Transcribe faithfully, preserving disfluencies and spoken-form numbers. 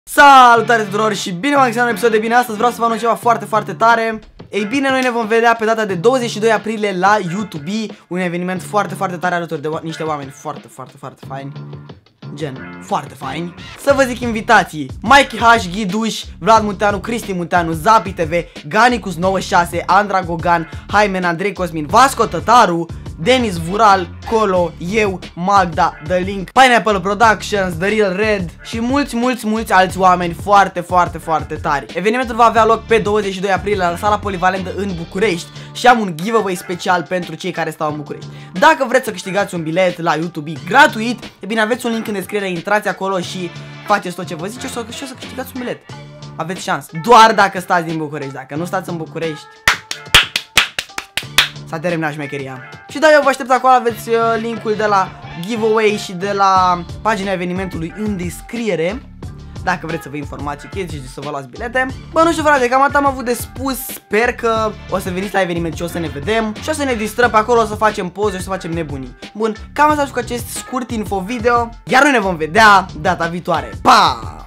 Salutare tuturor și bine v-am găsit la un episod de bine. Astăzi vreau să vă anunț ceva foarte, foarte tare. Ei bine, noi ne vom vedea pe data de douăzeci și doi aprilie la YouTube, un eveniment foarte, foarte tare alături de niște oameni foarte, foarte, foarte faini. Gen, foarte faini. Să vă zic invitații: Mikey H, Ghiduș, Vlad Munteanu, Cristi Munteanu, Zapi T V, Ganicus nouăzeci și șase, Andra Gogan, Haimen, Andrei Cosmin, Vasco Tătaru, Denis Vural, Colo, eu, Magda, The Link, Pineapple Productions, The Real Red și mulți, mulți, mulți alți oameni foarte, foarte, foarte tari. Evenimentul va avea loc pe douăzeci și doi aprilie la sala polivalentă în București și am un giveaway special pentru cei care stau în București. Dacă vreți să câștigați un bilet la YouTube gratuit, e bine, aveți un link în descriere, intrați acolo și faceți tot ce vă zice și o să câștigați un bilet. Aveți șansă, doar dacă stați din București. Dacă nu stați în București, s-a terminat șmecheria. Și da, eu vă aștept acolo, aveți uh, linkul de la giveaway și de la pagina evenimentului în descriere. Dacă vreți să vă informați chestii și să vă luați bilete. Bă, nu știu, frate, cam atât am avut de spus. Sper că o să veniți la eveniment și o să ne vedem și o să ne distrăm pe acolo, o să facem poze și să facem nebunii. Bun, cam asta cu acest scurt info video. Iar noi ne vom vedea data viitoare. Pa!